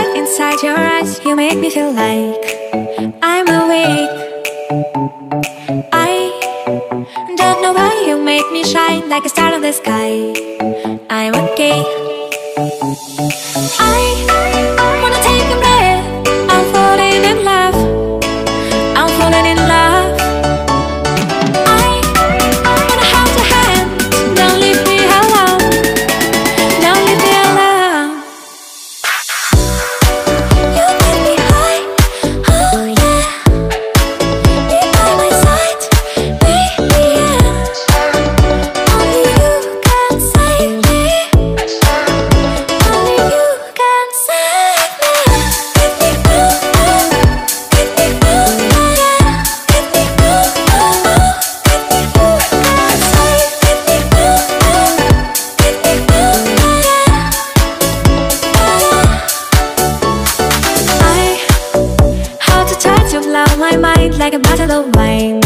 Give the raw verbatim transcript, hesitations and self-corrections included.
inside your eyes, you make me feel like I'm awake. I don't know why you make me shine like a star in the sky. I'm okay. I wanna take a breath. I'm falling in love. I'm falling in love. I wanna hold your hand. Don't leave me alone. Don't leave me alone. You make me high. Oh yeah. Be by my side. Be the end. Only you can save me. Only you can save me. Get me through. Get me through. Yeah. Get me through. Get me through. Save. Get me through. Get me through. Yeah. I how to try to blow my mind like a bottle of wine.